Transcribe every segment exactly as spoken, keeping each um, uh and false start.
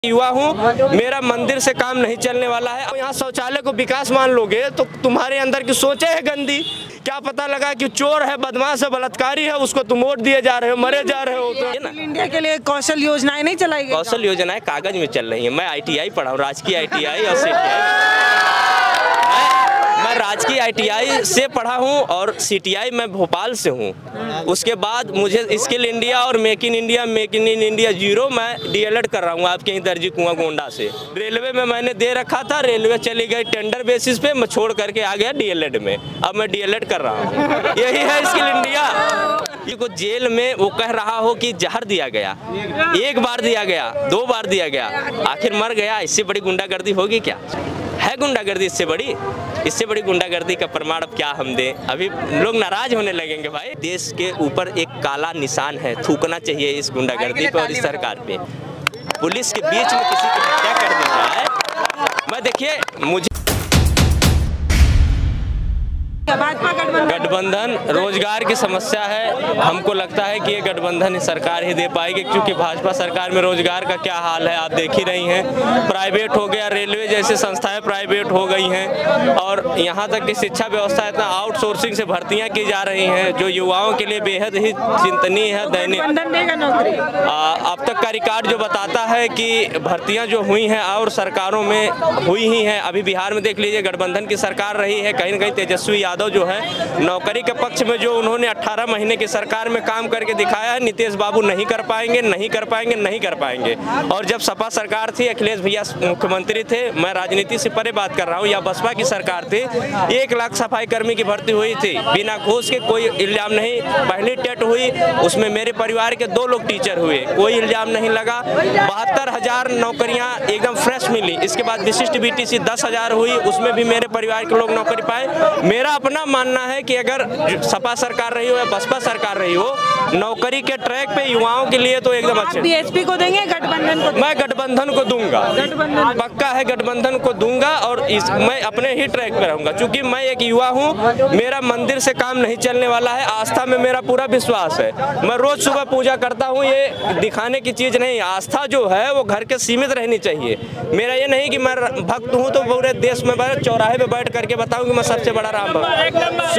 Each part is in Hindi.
युवा हूँ, मेरा मंदिर से काम नहीं चलने वाला है। यहाँ शौचालय को विकास मान लोगे तो तुम्हारे अंदर की सोचे है गंदी। क्या पता लगा कि चोर है, बदमाश है, बलात्कारी है, उसको तुम वोट दिए जा रहे हो, मरे जा रहे हो। तो इंडिया के लिए कौशल योजनाएं नहीं चलाई गई? कौशल योजनाएं कागज में चल रही है। मैं आई टी आई पढ़ा हूँ, राजकीय आई टी आई और सी टी आई। मैं राजकीय आई टी आई से पढ़ा हूँ और सी टी आई मैं भोपाल से हूँ। उसके बाद मुझे स्किल इंडिया और make in India make in India zero मैं डी एल एड कर रहा हूँ आपके यहीं दर्जी कुआं गोंडा से। रेलवे में मैंने दे रखा था, रेलवे चली गई टेंडर बेसिस पे, मैं छोड़ करके आ गया डी एल एड में। अब मैं डी एल एड कर रहा हूँ। यही है स्किल इंडिया। को जेल में वो कह रहा हो कि जहर दिया गया, एक बार दिया गया, दो बार दिया गया, आखिर मर गया। इससे बड़ी गुंडागर्दी होगी क्या? है गुंडागर्दी इससे बड़ी? इससे बड़ी गुंडागर्दी का प्रमाण अब क्या हम दें? अभी लोग नाराज होने लगेंगे। भाई देश के ऊपर एक काला निशान है, थूकना चाहिए इस गुंडागर्दी पे और इस सरकार पे। पुलिस के बीच में किसी की हत्या कर दी जाए। मैं देखिए, मुझे भाजपा गठबंधन रोजगार की समस्या है। हमको लगता है कि ये गठबंधन सरकार ही दे पाएगी, क्योंकि भाजपा सरकार में रोजगार का क्या हाल है आप देख ही रही हैं। प्राइवेट हो गया, रेलवे जैसे संस्थाएं प्राइवेट हो गई हैं और यहाँ तक कि शिक्षा व्यवस्था इतना आउटसोर्सिंग से भर्तियां की जा रही हैं जो युवाओं के लिए बेहद ही चिंतनीय है। दैनिक अब तक का रिकॉर्ड जो बताता है कि भर्तियां जो हुई हैं और सरकारों में हुई ही हैं। अभी बिहार में देख लीजिए, गठबंधन की सरकार रही है, कहीं न कहीं तेजस्वी यादव जो है नौकरी के पक्ष में जो उन्होंने अठारह महीने की सरकार में काम करके दिखाया है, नीतीश बाबू नहीं कर पाएंगे, नहीं कर पाएंगे, नहीं कर पाएंगे। और जब सपा सरकार थी, अखिलेश भैया मुख्यमंत्री थे, मैं राजनीति से परे बात कर रहा हूँ, या बसपा की सरकार थी, एक लाख सफाई कर्मी की भर्ती हुई थी बिना घूस के, कोई इल्जाम नहीं। पहली टेट हुई, उसमें मेरे परिवार के दो लोग टीचर हुए, कोई इल्जाम नहीं लगा। बहत्तर हजार नौकरियाँ एकदम फ्रेश मिली। इसके बाद विशिष्ट बी टी सी दस हजार हुई, उसमें भी मेरे परिवार के लोग नौकरी पाए। मेरा अपना मानना है कि अगर सपा सरकार रही हो या बसपा सरकार रही हो, नौकरी के ट्रैक पे युवाओं के लिए तो एकदम अच्छे। बी एस पी को देंगे, गठबंधन को? मैं गठबंधन को दूंगा, गठबंधन पक्का है, गठबंधन को दूंगा और इस मैं अपने ही ट्रैक पे रहूंगा, क्योंकि मैं एक युवा हूँ, मेरा मंदिर से काम नहीं चलने वाला है। आस्था में मेरा पूरा विश्वास है। मैं रोज सुबह पूजा करता हूँ, ये दिखाने की चीज नहीं। आस्था जो है वो घर के सीमित रहनी चाहिए। मेरा ये नहीं कि मैं भक्त हूँ तो पूरे देश में चौराहे पे बैठ करके बताऊँ कि मैं सबसे बड़ा राम भक्त।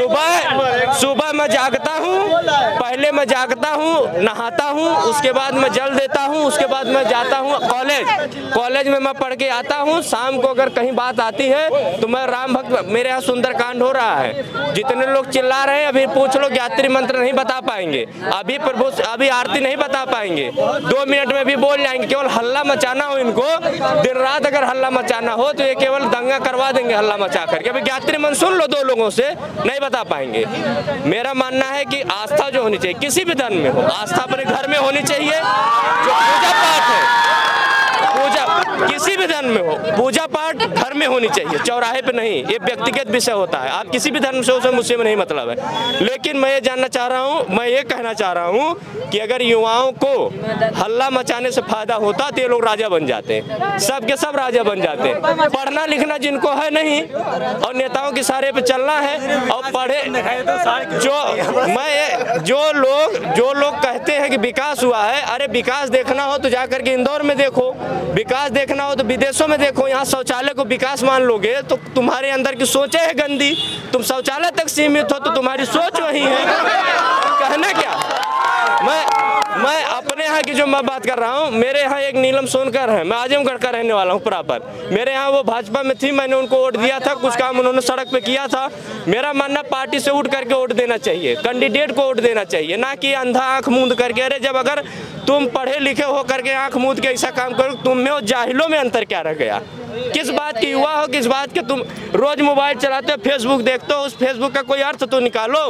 सुबह सुबह मैं जागता हूँ, पहले मैं जागता हूँ, नहाता हूँ, उसके बाद मैं जल देता हूँ, उसके बाद मैं जाता हूँ कॉलेज। कॉलेज में मैं पढ़ के आता हूँ। शाम को अगर कहीं बात आती है तो मैं राम भक्त, मेरे यहाँ सुंदरकांड हो रहा है, जितने लोग चिल्ला रहे हैं अभी पूछ लो, गायत्री मंत्र नहीं बता पाएंगे, अभी प्रभु अभी आरती नहीं बता पाएंगे, दो मिनट में भी बोल जाएंगे। केवल हल्ला मचाना हो इनको, दिन रात अगर हल्ला मचाना हो तो ये केवल दंगा करवा देंगे हल्ला मचा करके। अभी गायत्री मंत्र सुन लो दो लोगों से, नहीं बता पाएंगे। मेरा मानना है कि आस्था जो होनी चाहिए, किसी भी धर्म में हो, आस्था अपने घर में होनी चाहिए। जो पूजा पाठ है, पूजा किसी भी धर्म में हो, पूजा पाठ घर में होनी चाहिए, चौराहे पे नहीं। ये व्यक्तिगत विषय होता है, आप किसी भी धर्म से हो, मुझसे में नहीं मतलब है। लेकिन मैं ये जानना चाह रहा हूँ, मैं ये कहना चाह रहा हूँ कि अगर युवाओं को हल्ला मचाने से फायदा होता तो ये लोग राजा बन जाते, सब के सब राजा बन जाते। पढ़ना लिखना जिनको है नहीं और नेताओं के सहारे पे चलना है और पढ़े जो मैं जो लोग जो लोग कहते हैं कि विकास हुआ है, अरे विकास देखना हो तो जाकर के इंदौर में देखो, विकास देखना हो तो विदेशों में देखो। यहाँ शौचालय को विकास मान लोगे तो तुम्हारे अंदर की सोचे है गंदी। तुम शौचालय तक सीमित हो तो तुम्हारी सोच वही है। कहना क्या? मैं मैं अपने यहाँ की जो मैं बात कर रहा हूँ, मेरे यहाँ एक नीलम सोनकर है, मैं आजमगढ़ का रहने वाला हूँ प्रॉपर। मेरे यहाँ वो भाजपा में थी, मैंने उनको वोट दिया था, कुछ काम उन्होंने सड़क पे किया था। मेरा मानना पार्टी से उठ करके वोट देना चाहिए, कैंडिडेट को वोट देना चाहिए, ना कि अंधा आंख मूंद करके। अरे जब अगर तुम पढ़े लिखे हो करके आंख मूंद के ऐसा काम करो, तुम में और जाहिलों में अंतर क्या रह गया? किस बात की युवा हो, किस बात के? तुम रोज मोबाइल चलाते हो, फेसबुक देखते हो, उस फेसबुक का कोई अर्थ तो निकालो।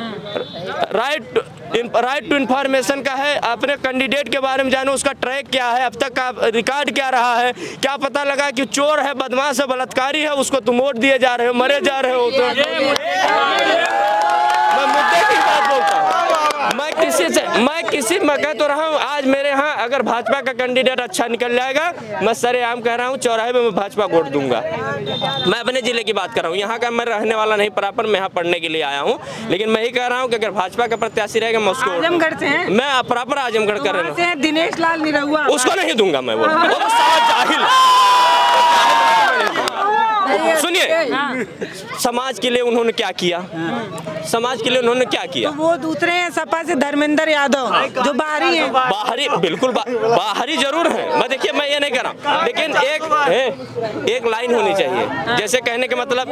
राइट राइट टू इन्फॉर्मेशन का है, अपने कैंडिडेट के बारे में जानो, उसका ट्रैक क्या है, अब तक का रिकॉर्ड क्या रहा है। क्या पता लगा कि चोर है, बदमाश है, बलात्कारी है, उसको तुम वोट दिए जा रहे हो, मरे जा रहे हो। तो मैं मुद्दे की बात बोलता हूँ। मैं किसी से मैं किसी मैं कह तो रहा हूँ, आज मेरे यहाँ अगर भाजपा का कैंडिडेट अच्छा निकल जाएगा, मैं सरेआम कह रहा हूँ चौराहे में मैं भाजपा वोट दूंगा। मैं अपने जिले की बात कर रहा हूँ, यहाँ का मैं रहने वाला नहीं प्रॉपर, मैं यहाँ पढ़ने के लिए आया हूँ, लेकिन मैं ही कह रहा हूँ कि अगर भाजपा का प्रत्याशी रहेगा मैं उसको आजमगढ़ से हैं? मैं प्रॉपर आजमगढ़ कर रहा हूँ। दिनेश लाल निरहुआ उसको नहीं दूंगा मैं वोट, वो तो साला जाहिल। सुनिए, समाज के लिए उन्होंने क्या किया, समाज के लिए उन्होंने क्या किया? तो वो दूसरे हैं सपा से धर्मेंद्र यादव जो बाहरी हैं। बाहरी बिल्कुल बा, बाहरी जरूर है। मैं देखिए मैं ये नहीं कह रहा हूँ, लेकिन एक है, एक लाइन होनी चाहिए। जैसे कहने के मतलब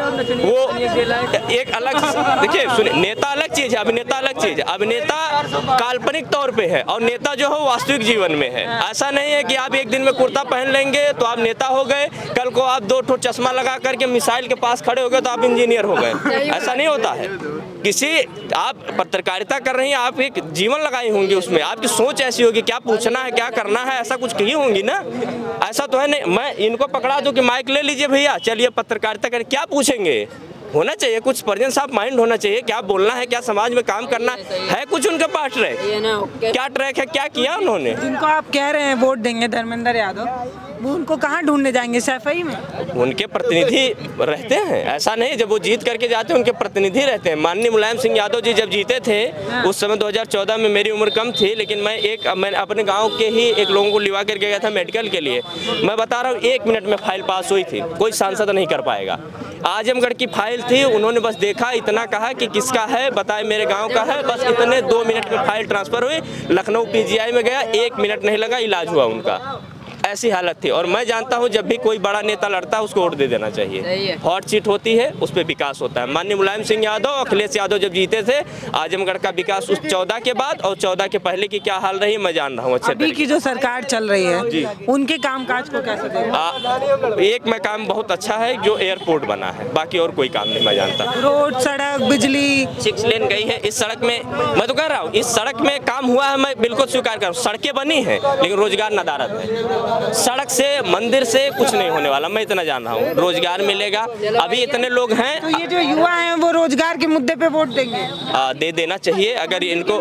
वो एक अलग, देखिए सुनिए, नेता अलग चीज है, अभिनेता अलग चीज है। अभिनेता काल्पनिक तौर पे है और नेता जो है वास्तविक जीवन में है। ऐसा नहीं है कि आप एक दिन में कुर्ता पहन लेंगे तो आप नेता हो गए, कल को आप दो ठो चश्मा लगा करके मिसाइल के पास खड़े हो गए तो आप इंजीनियर हो गए। ऐसा नहीं होता है। किसी आप पत्रकारिता कर रही हैं, आप एक जीवन लगाई होंगी, उसमें आपकी सोच ऐसी होगी, क्या पूछना है क्या करना है, ऐसा कुछ कही होंगी ना। ऐसा तो है नहीं मैं इनको पकड़ा दूं कि माइक ले लीजिए भैया चलिए पत्रकारिता करें, क्या पूछेंगे? होना चाहिए कुछ प्रेजेंस ऑफ माइंड होना चाहिए, क्या बोलना है, क्या समाज में काम करना है। कुछ उनके पास ट्रैक, क्या ट्रैक है, क्या किया उन्होंने? जिनको आप कह रहे हैं वोट देंगे धर्मेंद्र यादव, वो उनको कहाँ ढूंढने जाएंगे? सफाई में उनके प्रतिनिधि रहते हैं। ऐसा नहीं जब वो जीत करके जाते हैं उनके प्रतिनिधि रहते हैं। माननीय मुलायम सिंह यादव जी जब जीते थे उस समय दो हज़ार चौदह में मेरी उम्र कम थी, लेकिन मैं एक मैं अपने गांव के ही एक लोगों को लिवा करके गया था मेडिकल के लिए। मैं बता रहा हूँ एक मिनट में फाइल पास हुई थी, कोई सांसद नहीं कर पाएगा। आजमगढ़ की फाइल थी, उन्होंने बस देखा, इतना कहा कि किसका है बताए, मेरे गांव का है, बस इतने दो मिनट में फाइल ट्रांसफर हुई। लखनऊ पीजीआई में गया, एक मिनट नहीं लगा, इलाज हुआ उनका। ऐसी हालत थी। और मैं जानता हूं जब भी कोई बड़ा नेता लड़ता है उसको वोट दे देना चाहिए। हॉट सीट होती है उस पर विकास होता है। माननीय मुलायम सिंह यादव, अखिलेश यादव जब जीते थे आजमगढ़ का विकास उस चौदह के बाद और चौदह के पहले की क्या हाल रही मैं जान रहा हूँ अच्छे। अभी की जो सरकार चल रही है उनके कामकाज को कैसे देखा? एक में काम बहुत अच्छा है जो एयरपोर्ट बना है, बाकी और कोई काम नहीं मैं जानता। रोड, सड़क, बिजली, सिक्स लेन गई है। इस सड़क में मैं तो कह रहा हूँ इस सड़क में काम हुआ है, मैं बिल्कुल स्वीकार कर रहा हूँ। सड़कें बनी है लेकिन रोजगार नदारत है। सड़क से मंदिर से कुछ नहीं होने वाला, मैं इतना जान रहा हूँ। रोजगार मिलेगा, अभी इतने लोग हैं। तो ये जो युवा हैं वो रोजगार के मुद्दे पे वोट देंगे? आ, दे देना चाहिए अगर इनको।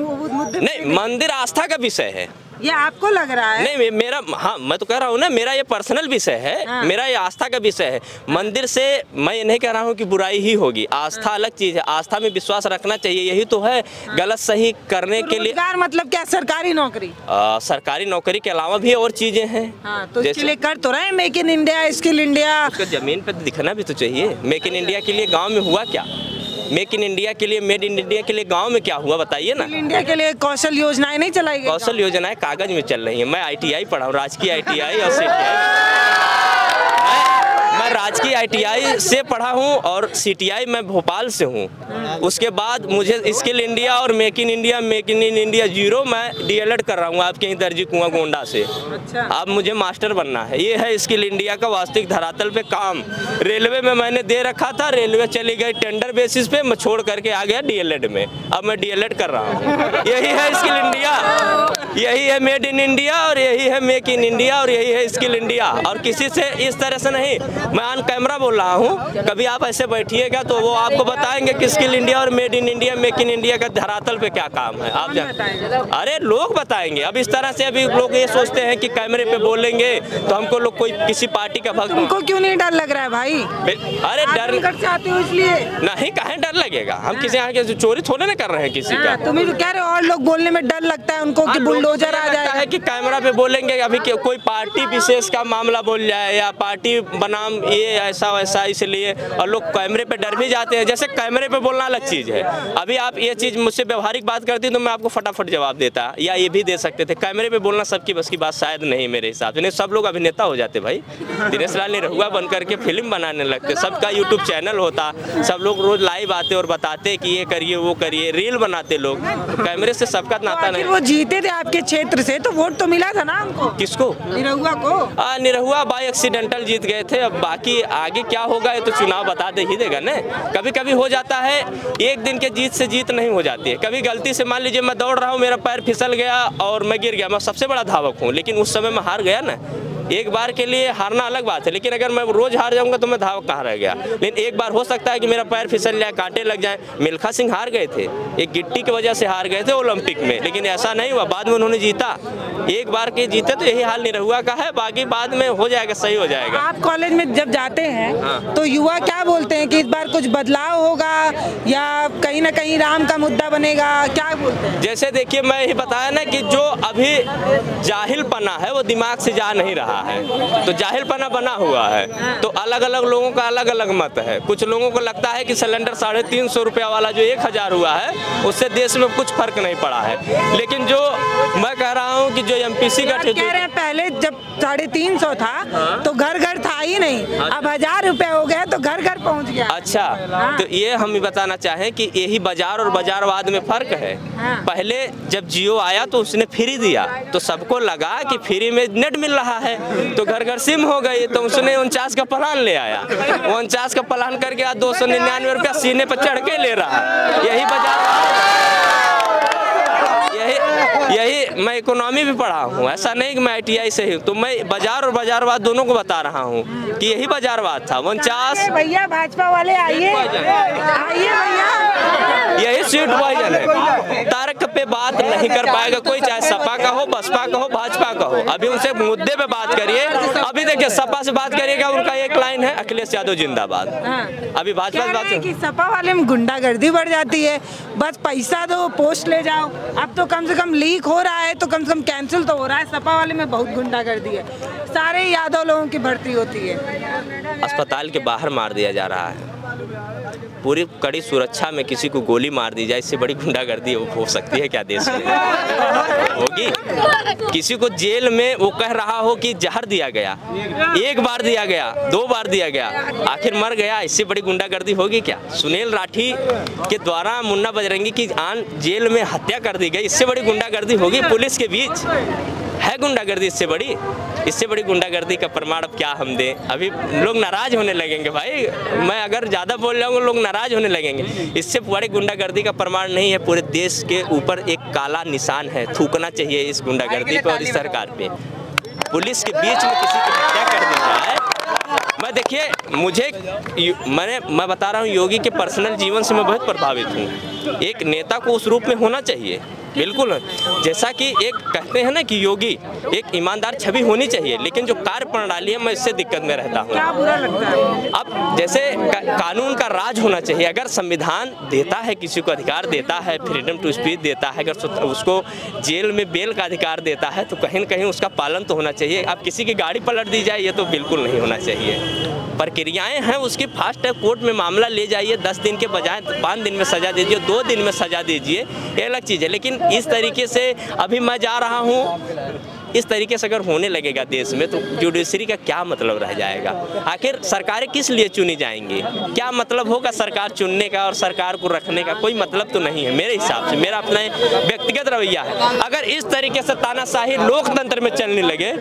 नहीं, मंदिर आस्था का विषय है, ये आपको लग रहा है? नहीं मेरा, हाँ मैं तो कह रहा हूँ ना, मेरा ये पर्सनल विषय है। हाँ। मेरा ये आस्था का विषय है। मंदिर से मैं ये नहीं कह रहा हूँ कि बुराई ही होगी, आस्था हाँ। अलग चीज है। आस्था में विश्वास रखना चाहिए, यही तो है। हाँ। गलत सही करने तो के लिए मतलब क्या? सरकारी नौकरी? आ, सरकारी नौकरी के अलावा भी और चीजें हैं। हाँ, तो इसके लिए कर तो रहे हैं make in India, skill India. उसको जमीन पे दिखना भी तो चाहिए। मेक इन इंडिया के लिए गाँव में हुआ क्या? मेक इन इंडिया के लिए, मेड इन इंडिया के लिए गांव में क्या हुआ बताइए ना? इंडिया के लिए कौशल योजनाएं नहीं चलाई गई? कौशल योजनाएं कागज में चल रही हैं। मैं आईटीआई पढ़ा हूँ, राजकीय आईटीआई और सीटीआई। मैं राजकीय आईटीआई से पढ़ा हूँ और सीटीआई मैं भोपाल से हूँ। उसके बाद मुझे स्किल इंडिया और make in India, make in India zero मैं डीएलएड कर रहा हूँ आपके यहीं दर्जी कुआं गोंडा से। अच्छा। अब मुझे मास्टर बनना है। ये है स्किल इंडिया का वास्तविक धरातल पे काम। रेलवे में मैंने दे रखा था, रेलवे चली गई टेंडर बेसिस पे, मैं छोड़ करके आ गया डीएलएड में। अब मैं डीएलएड कर रहा हूँ। यही है स्किल इंडिया, यही है मेड इन इंडिया और यही है मेक इन इंडिया और यही है स्किल इंडिया। और किसी से इस तरह से नहीं, मैं ऑन कैमरा बोल रहा हूँ। कभी आप ऐसे बैठिएगा तो वो आपको बताएंगे कि स्किल इंडिया और made in India, make in India का धरातल पे क्या काम है। आप जान, अरे लोग बताएंगे। अब इस तरह से अभी लोग ये सोचते हैं कि कैमरे पे बोलेंगे तो हमको लोग कोई किसी पार्टी का भक्त। तुमको क्यों नहीं डर लग रहा है भाई? अरे डर चाहते हो इसलिए नहीं, कहीं डर लगेगा? हम किसी यहाँ के चोरी थोड़े ना कर रहे हैं किसी का। तुम्हें तो कह रहे हो और लोग बोलने में डर लगता है उनको कि बुलडोजर आ जाए है कि कैमरा पे बोलेंगे। अभी कोई पार्टी विशेष का मामला बोल जाए या पार्टी बनाम ये ऐसा वैसा, इसलिए और लोग कैमरे पे डर भी जाते हैं। जैसे कैमरे पे बोलना अलग चीज है। अभी आप ये चीज मुझसे व्यवहारिक बात करती तो मैं आपको फटाफट जवाब देता या ये भी दे सकते थे। कैमरे पे बोलना सबकी बस की बात शायद नहीं मेरे हिसाब से। नहीं, सब लोग अभिनेता हो जाते भाई। दिनेश लाल निरहुआ बन करके फिल्म बनाने लगते, सबका यूट्यूब चैनल होता, सब लोग रोज लाइव आते और बताते कि ये करिए वो करिए, रील बनाते लोग। कैमरे से सबका नाता नहीं। वो जीते थे आपके क्षेत्र से तो वोट तो मिला था ना हमको? किसको? निरहुआ को। आ, निरहुआ बाई एक्सीडेंटल जीत गए थे। अब बाकी आगे क्या होगा ये तो चुनाव बता दे ही देगा ना। कभी कभी हो जाता है, एक दिन के जीत से जीत नहीं हो जाती है। कभी गलती से मान लीजिए मैं दौड़ रहा हूँ, मेरा पैर फिसल गया और मैं गिर गया, मैं सबसे बड़ा धावक हूँ, लेकिन उस समय मैं हार गया ना। एक बार के लिए हारना अलग बात है, लेकिन अगर मैं रोज हार जाऊंगा तो मैं धाव कहाँ रह गया। लेकिन एक बार हो सकता है कि मेरा पैर फिसल जाए, कांटे लग जाए। मिल्खा सिंह हार गए थे, एक गिट्टी की वजह से हार गए थे ओलंपिक में, लेकिन ऐसा नहीं हुआ, बाद में उन्होंने जीता। एक बार के जीते तो यही हाल निरहुआ का है, बाकी बाद में हो जाएगा, सही हो जाएगा। आप कॉलेज में जब जाते हैं हाँ। तो युवा क्या बोलते हैं कि इस बार कुछ बदलाव होगा या कहीं ना कहीं राम का मुद्दा बनेगा, क्या बोलते हैं? जैसे देखिए, मैं यही बताया ना कि जो अभी जाहिलपना है वो दिमाग से जा नहीं रहा है, तो जाहिलपना बना हुआ है। तो अलग अलग लोगों का अलग अलग मत है। कुछ लोगों को लगता है कि सिलेंडर साढ़े तीन सौ रुपया वाला जो एक हजार हुआ है उससे देश में कुछ फर्क नहीं पड़ा है। लेकिन जो मैं कह रहा हूँ कि जो एमपीसी का कह रहे हैं पहले जब साढ़े तीन सौ था हाँ? तो घर घर था ही नहीं, अब हजार रुपए हो गए तो घर घर पहुँच गया। अच्छा हाँ। तो ये हम बताना चाहें कि यही बाजार और बाजारवाद में फर्क है। हाँ। पहले जब जियो आया तो उसने फ्री दिया, तो सबको लगा कि फ्री में नेट मिल रहा है, तो घर घर सिम हो गई, तो उसने उनचास का प्लान ले आया। वो उनचास का प्लान करके आज दो सौ निन्यानवे रुपया सीने पर चढ़ के ले रहा है। यही बाजार, यही यही मैं इकोनॉमी भी पढ़ा हूँ, ऐसा नहीं कि मैं आई टी आई से ही, तो मैं बाजार और बाजारवाद दोनों को बता रहा हूँ कि यही बाजारवाद था। उनचास भैया भाजपा वाले आइए आइए भैया, यही स्वीट पॉइजन है। तर्क पे बात नहीं कर पाएगा कोई, चाहे सपा का हो, बसपा का हो, भाजपा का हो। अभी उनसे मुद्दे पे बात करिए। अभी देखिए सपा से बात करिएगा, उनका एक लाइन है अखिलेश यादव जिंदाबाद। अभी भाजपा से बात कि सपा वाले में गुंडागर्दी बढ़ जाती है, बस पैसा दो पोस्ट ले जाओ। अब तो कम से कम लीक हो रहा है तो कम से कम कैंसिल तो हो रहा है। सपा वाले में बहुत गुंडागर्दी है, सारे यादव लोगों की भर्ती होती है। अस्पताल के बाहर मार दिया जा रहा है, पूरी कड़ी सुरक्षा में किसी को गोली मार दी जाए, इससे बड़ी गुंडागर्दी हो सकती है क्या देश में? होगी? किसी को जेल में वो कह रहा हो कि जहर दिया गया, एक बार दिया गया, दो बार दिया गया, आखिर मर गया, इससे बड़ी गुंडागर्दी होगी क्या? सुनील राठी के द्वारा मुन्ना बजरंगी की आन जेल में हत्या कर दी गई, इससे बड़ी गुंडागर्दी होगी? पुलिस के बीच है गुंडागर्दी इससे बड़ी? इससे बड़ी गुंडागर्दी का प्रमाण अब क्या हम दें? अभी लोग नाराज होने लगेंगे भाई, मैं अगर ज़्यादा बोल जाऊंगा लोग नाराज होने लगेंगे। इससे बड़ी गुंडागर्दी का प्रमाण नहीं है, पूरे देश के ऊपर एक काला निशान है। थूकना चाहिए इस गुंडागर्दी पे और इस सरकार पे। पुलिस के बीच में किसी की हत्या कर दी जाए। मैं देखिए, मुझे मैंने मैं बता रहा हूँ, योगी के पर्सनल जीवन से मैं बहुत प्रभावित हूँ। एक नेता को उस रूप में होना चाहिए, बिल्कुल। जैसा कि एक कहते हैं ना कि योगी, एक ईमानदार छवि होनी चाहिए, लेकिन जो कार्य प्रणाली है मैं इससे दिक्कत में रहता हूँ। क्या बुरा लगता है? अब जैसे का, कानून का राज होना चाहिए। अगर संविधान देता है, किसी को अधिकार देता है, फ्रीडम टू स्पीच देता है, अगर उसको जेल में बेल का अधिकार देता है, तो कहीं न कहीं उसका पालन तो होना चाहिए। अब किसी की गाड़ी पलट दी जाए, ये तो बिल्कुल नहीं होना चाहिए। प्रक्रियाएं हैं उसकी, फास्ट ट्रैक कोर्ट में मामला ले जाइए, दस दिन के बजाय पाँच दिन में सजा दीजिए, दो दिन में सजा दीजिए, ये अलग चीज़ है। लेकिन इस तरीके से अभी मैं जा रहा हूँ, इस तरीके से अगर होने लगेगा देश में, तो जुडिशरी का क्या मतलब रह जाएगा? आखिर सरकारें किस लिए चुनी जाएंगी? क्या मतलब होगा सरकार चुनने का और सरकार को रखने का? कोई मतलब तो नहीं है मेरे हिसाब से, मेरा अपना व्यक्तिगत रवैया है। अगर इस तरीके से तानाशाही लोकतंत्र में चलने लगे,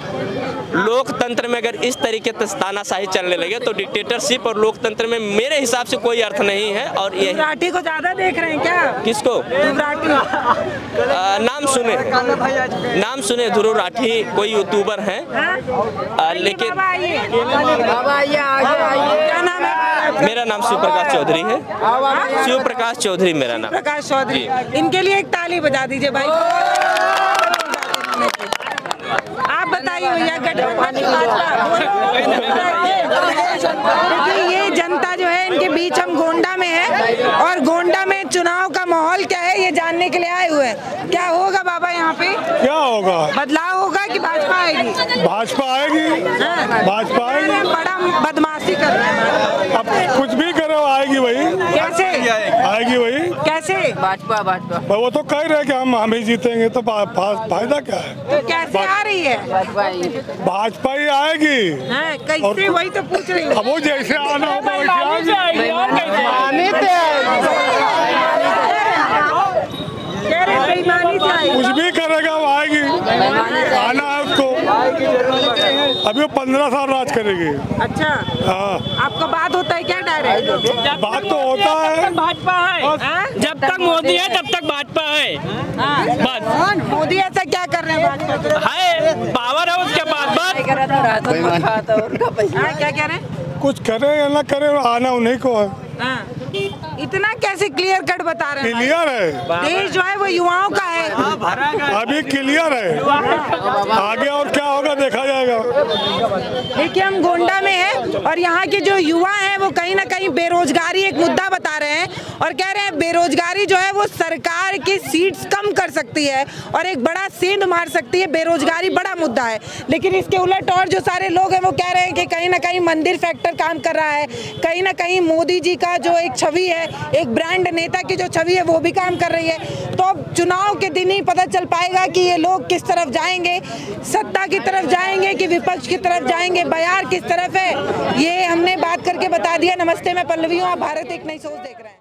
लोकतंत्र में अगर इस तरीके से तानाशाही चलने लगे, तो डिक्टेटरशिप और लोकतंत्र में मेरे हिसाब से कोई अर्थ नहीं है। और ये राठी को ज्यादा देख रहे हैं क्या? किसको? राठी। आ, नाम सुने नाम सुने ध्रुव राठी कोई यूट्यूबर हैं, लेकिन क्या नाम है? मेरा नाम शिव प्रकाश चौधरी है। शिव प्रकाश चौधरी मेरा नाम। प्रकाश चौधरी, इनके लिए एक ताली बजा दीजिए भाई। आप बताइए भैया, गठबंधन देखिए, ये जनता जो है इनके बीच, हम गोंडा में है और गोंडा में चुनाव का माहौल क्या है ये जानने के लिए आए हुए हैं। क्या होगा बाबा यहाँ पे? क्या होगा? बदलाव होगा कि भाजपा आएगी? भाजपा आएगी। भाजपा आएगी। बड़ा बदमाशी कर रहे हैं। अब कुछ भी करो आएगी वही। कैसे आएगी वही? कैसे? भाजपा भाजपा वो तो कह रहे हैं कि हम हम ही जीतेंगे, तो फायदा क्या है? तो कैसे आ रही है? भाजपा ही आएगी। हाँ, कैसे? वही तो पूछ रही हूँ। अब वो जैसे आना होगा वैसे आएगी। कुछ भी करेगा वो आएगी, आना है उसको। अभी वो पंद्रह साल राज करेगी। अच्छा, हाँ। आपका बात होता है क्या डायरेक्ट? बात तो होता है, भाजपा है। जब तक मोदी है तब तक भाजपा है। बस मोदी ऐसा क्या कर रहे हैं भाजपा? है पावर है उसके पास, बस हाँ, क्या कह रहे हैं? कुछ करे या ना करे, आना उन्हीं को है। हाँ, इतना कैसे क्लियर कट बता रहे हैं? क्लियर है, देश जो है वो युवाओं का है। अभी क्लियर है, आगे और क्या होगा देखा जाएगा। देखिए, हम गोंडा में हैं और यहाँ के जो युवा हैं वो कहीं ना कहीं बेरोजगारी एक मुद्दा बता रहे हैं और कह रहे हैं बेरोजगारी जो है वो सरकार की सीट्स कम कर सकती है और एक बड़ा सेंध मार सकती है। बेरोजगारी बड़ा मुद्दा है, लेकिन इसके उलट और जो सारे लोग हैं वो कह रहे हैं कि कहीं ना कहीं मंदिर फैक्टर काम कर रहा है, कहीं ना कहीं मोदी जी का जो एक छवि है, एक ब्रांड नेता की जो छवि है वो भी काम कर रही है। तो अब चुनाव के दिन ही पता चल पाएगा कि ये लोग किस तरफ जाएंगे, सत्ता की तरफ जाएंगे कि विपक्ष की तरफ जाएंगे, बयार किस तरफ है, ये हमने बात करके बता दिया। नमस्ते, मैं पल्लवी हूँ, आप भारत एक नई सोच देख रहे हैं।